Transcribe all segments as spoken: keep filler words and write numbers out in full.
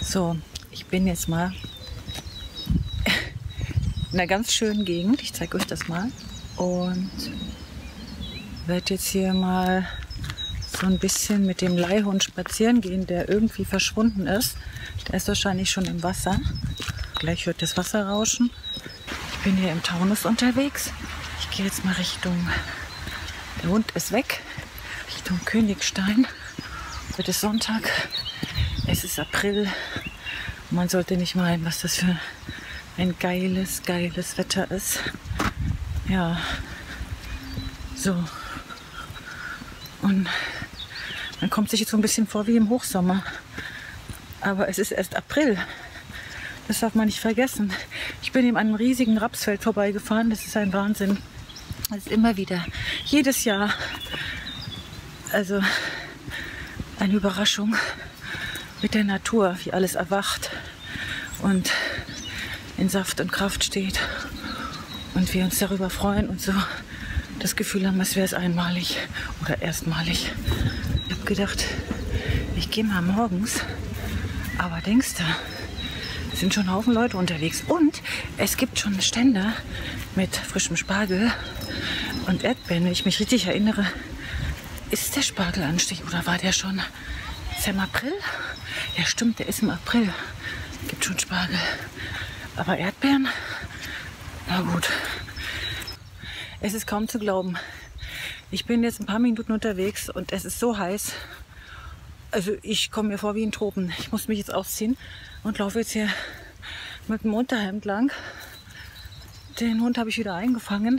So, ich bin jetzt mal in einer ganz schönen Gegend. Ich zeige euch das mal. Und werde jetzt hier mal so ein bisschen mit dem Leihhund spazieren gehen, der irgendwie verschwunden ist. Der ist wahrscheinlich schon im Wasser. Gleich hört das Wasser rauschen. Ich bin hier im Taunus unterwegs. Ich gehe jetzt mal Richtung, der Hund ist weg, Richtung Königstein. Heute ist Sonntag. Es ist April. Man sollte nicht meinen, was das für ein geiles, geiles Wetter ist. Ja, so. Und man kommt sich jetzt so ein bisschen vor wie im Hochsommer. Aber es ist erst April. Das darf man nicht vergessen. Ich bin eben an einem riesigen Rapsfeld vorbeigefahren. Das ist ein Wahnsinn. Das ist immer wieder, jedes Jahr, also eine Überraschung mit der Natur, wie alles erwacht und in Saft und Kraft steht. Und wir uns darüber freuen und so das Gefühl haben, als wäre es einmalig oder erstmalig. Ich habe gedacht, ich gehe mal morgens, aber denkst du, es sind schon Haufen Leute unterwegs. Und es gibt schon Stände mit frischem Spargel und Erdbeeren. Wenn ich mich richtig erinnere, ist der Spargelanstich oder war der schon? Ist der im April? Ja stimmt, der ist im April. Gibt schon Spargel. Aber Erdbeeren? Na gut. Es ist kaum zu glauben. Ich bin jetzt ein paar Minuten unterwegs und es ist so heiß. Also ich komme mir vor wie in Tropen. Ich muss mich jetzt ausziehen und laufe jetzt hier mit dem Unterhemd lang. Den Hund habe ich wieder eingefangen.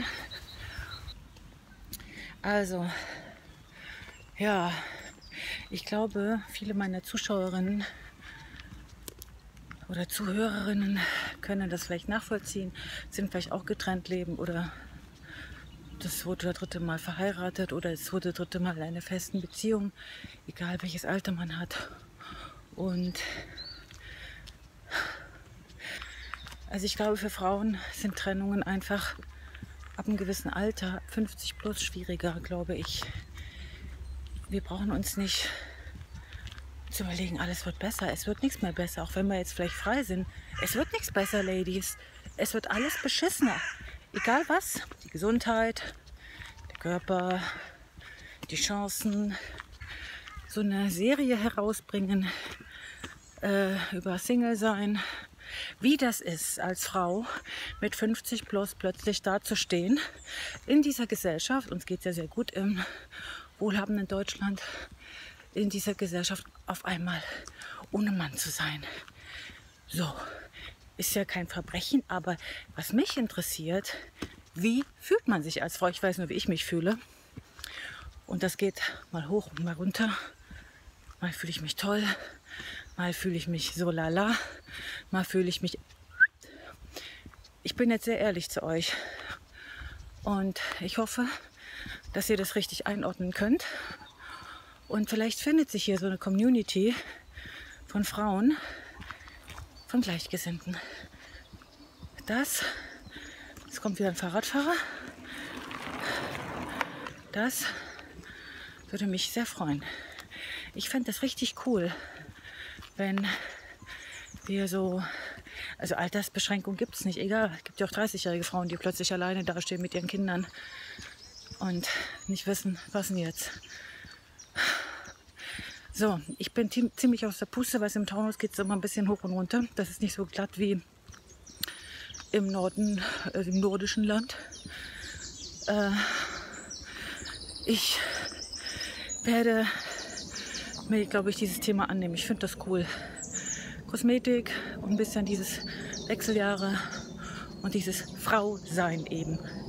Also, ja, ich glaube, viele meiner Zuschauerinnen oder Zuhörerinnen können das vielleicht nachvollziehen, sind vielleicht auch getrennt leben oder das zweite oder dritte Mal verheiratet oder das zweite oder dritte Mal in einer festen Beziehung, egal welches Alter man hat. Und also ich glaube, für Frauen sind Trennungen einfach ab einem gewissen Alter, fünfzig plus, schwieriger, glaube ich. Wir brauchen uns nicht zu überlegen, alles wird besser. Es wird nichts mehr besser, auch wenn wir jetzt vielleicht frei sind. Es wird nichts besser, Ladies. Es wird alles beschissener. Egal was, die Gesundheit, der Körper, die Chancen. So eine Serie herausbringen äh, über Single sein. Wie das ist, als Frau mit fünfzig plus plötzlich dazustehen in dieser Gesellschaft, uns geht es ja sehr gut im wohlhabenden Deutschland, in dieser Gesellschaft auf einmal ohne Mann zu sein. So, ist ja kein Verbrechen, aber was mich interessiert, wie fühlt man sich als Frau? Ich weiß nur, wie ich mich fühle. Und das geht mal hoch und mal runter. Mal fühle ich mich toll, mal fühle ich mich so lala, mal fühle ich mich... Ich bin jetzt sehr ehrlich zu euch und ich hoffe, dass ihr das richtig einordnen könnt. Und vielleicht findet sich hier so eine Community von Frauen, von Gleichgesinnten. Das, jetzt kommt wieder ein Fahrradfahrer, das würde mich sehr freuen. Ich fände das richtig cool, wenn wir so, also Altersbeschränkung gibt es nicht, egal. Es gibt ja auch dreißigjährige Frauen, die plötzlich alleine dastehen mit ihren Kindern und nicht wissen, was denn jetzt. So, ich bin ziemlich aus der Puste, weil es im Taunus geht es immer ein bisschen hoch und runter. Das ist nicht so glatt wie im Norden, äh, im nordischen Land. Äh, ich werde mir, glaube ich, dieses Thema annehmen. Ich finde das cool. Kosmetik und ein bisschen dieses Wechseljahre und dieses Frausein eben.